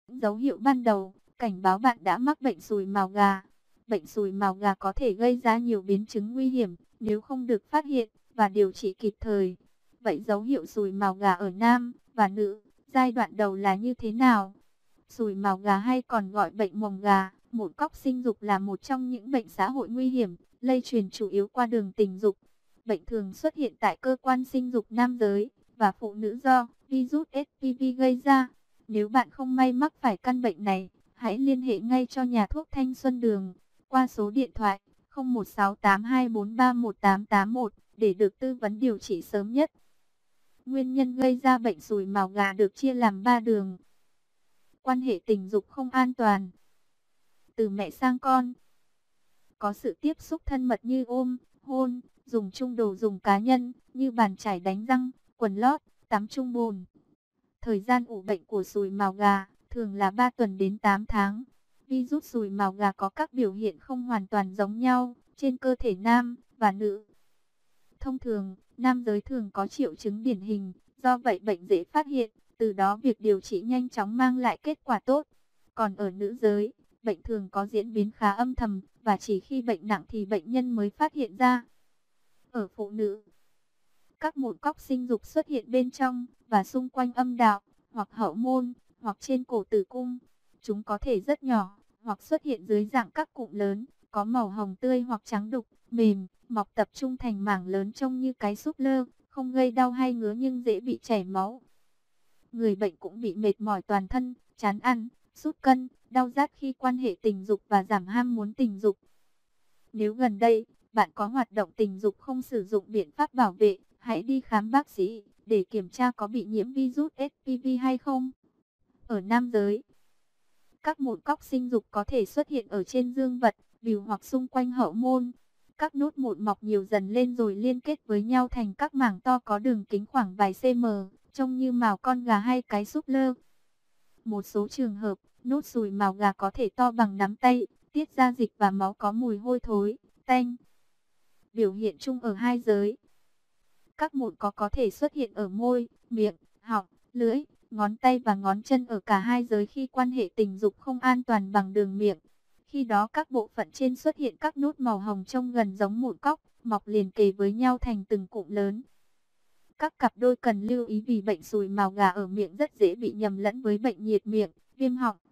Dấu hiệu ban đầu, cảnh báo bạn đã mắc bệnh sùi mào gà. Bệnh sùi mào gà có thể gây ra nhiều biến chứng nguy hiểm nếu không được phát hiện và điều trị kịp thời. Vậy dấu hiệu sùi mào gà ở nam và nữ, giai đoạn đầu là như thế nào? Sùi mào gà hay còn gọi bệnh mồng gà, mụn cóc sinh dục là một trong những bệnh xã hội nguy hiểm, lây truyền chủ yếu qua đường tình dục. Bệnh thường xuất hiện tại cơ quan sinh dục nam giới và phụ nữ do virus HPV gây ra. Nếu bạn không may mắc phải căn bệnh này, hãy liên hệ ngay cho nhà thuốc Thanh Xuân Đường qua số điện thoại 0168243181 để được tư vấn điều trị sớm nhất. Nguyên nhân gây ra bệnh sùi mào gà được chia làm 3 đường. Quan hệ tình dục không an toàn. Từ mẹ sang con. Có sự tiếp xúc thân mật như ôm, hôn, dùng chung đồ dùng cá nhân như bàn chải đánh răng, quần lót, tắm chung bồn. Thời gian ủ bệnh của sùi mào gà thường là 3 tuần đến 8 tháng. Virus sùi mào gà có các biểu hiện không hoàn toàn giống nhau trên cơ thể nam và nữ. Thông thường, nam giới thường có triệu chứng điển hình, do vậy bệnh dễ phát hiện, từ đó việc điều trị nhanh chóng mang lại kết quả tốt. Còn ở nữ giới, bệnh thường có diễn biến khá âm thầm và chỉ khi bệnh nặng thì bệnh nhân mới phát hiện ra. Ở phụ nữ, các mụn cóc sinh dục xuất hiện bên trong và xung quanh âm đạo, hoặc hậu môn, hoặc trên cổ tử cung. Chúng có thể rất nhỏ, hoặc xuất hiện dưới dạng các cụm lớn, có màu hồng tươi hoặc trắng đục, mềm, mọc tập trung thành mảng lớn trông như cái súp lơ, không gây đau hay ngứa nhưng dễ bị chảy máu. Người bệnh cũng bị mệt mỏi toàn thân, chán ăn, sút cân, đau rát khi quan hệ tình dục và giảm ham muốn tình dục. Nếu gần đây, bạn có hoạt động tình dục không sử dụng biện pháp bảo vệ, hãy đi khám bác sĩ để kiểm tra có bị nhiễm virus HPV hay không. Ở nam giới, các mụn cóc sinh dục có thể xuất hiện ở trên dương vật, bìu hoặc xung quanh hậu môn. Các nốt mụn mọc nhiều dần lên rồi liên kết với nhau thành các mảng to có đường kính khoảng vài cm, trông như mào con gà hay cái súp lơ. Một số trường hợp, nốt sùi mào gà có thể to bằng nắm tay, tiết ra dịch và máu có mùi hôi thối, tanh. Biểu hiện chung ở hai giới. Các mụn có thể xuất hiện ở môi, miệng, họng, lưỡi, ngón tay và ngón chân ở cả hai giới khi quan hệ tình dục không an toàn bằng đường miệng. Khi đó các bộ phận trên xuất hiện các nốt màu hồng trông gần giống mụn cóc, mọc liền kề với nhau thành từng cụm lớn. Các cặp đôi cần lưu ý vì bệnh sùi mào gà ở miệng rất dễ bị nhầm lẫn với bệnh nhiệt miệng, viêm họng,